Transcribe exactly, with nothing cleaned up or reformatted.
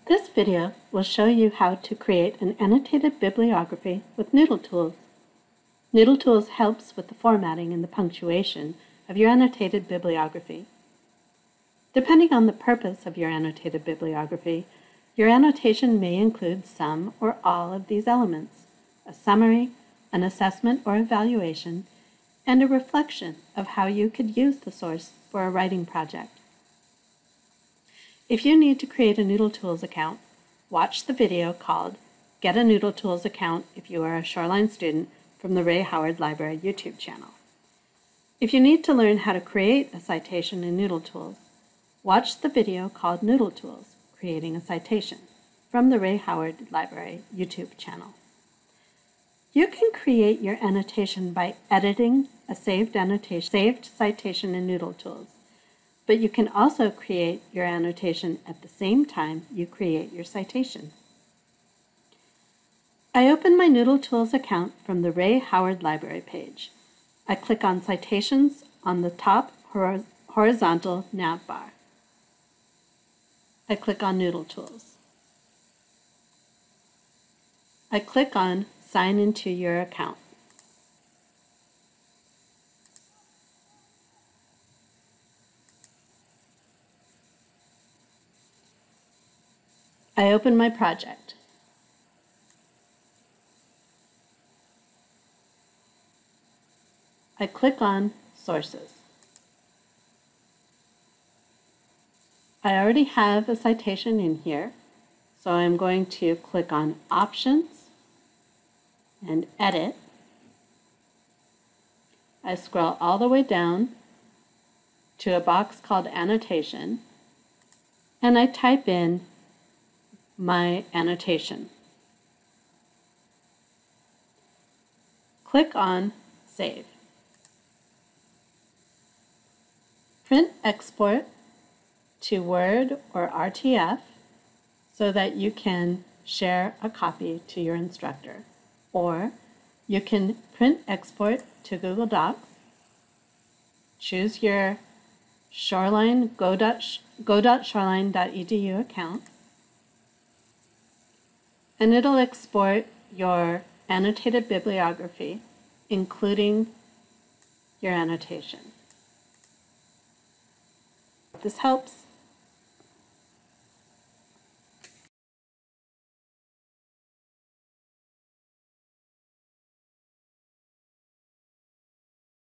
This video will show you how to create an annotated bibliography with Noodletools. Noodletools helps with the formatting and the punctuation of your annotated bibliography. Depending on the purpose of your annotated bibliography, your annotation may include some or all of these elements: a summary, an assessment or evaluation, and a reflection of how you could use the source for a writing project. If you need to create a Noodletools account, watch the video called Get a Noodletools Account if you are a Shoreline student from the Ray Howard Library YouTube channel. If you need to learn how to create a citation in Noodletools, watch the video called Noodletools, Creating a Citation from the Ray Howard Library YouTube channel. You can create your annotation by editing a saved annotation, saved citation in Noodletools, but you can also create your annotation at the same time you create your citation. I open my Noodletools account from the Ray Howard Library page. I click on Citations on the top hor horizontal nav bar. I click on Noodletools. I click on Sign into your account. I open my project. I click on Sources. I already have a citation in here, so I'm going to click on Options and Edit. I scroll all the way down to a box called Annotation, and I type in my annotation. Click on Save. Print export to Word or R T F so that you can share a copy to your instructor. Or you can print export to Google Docs, choose your Shoreline go dot shoreline dot e d u account, and it'll export your annotated bibliography, including your annotation. If this helps,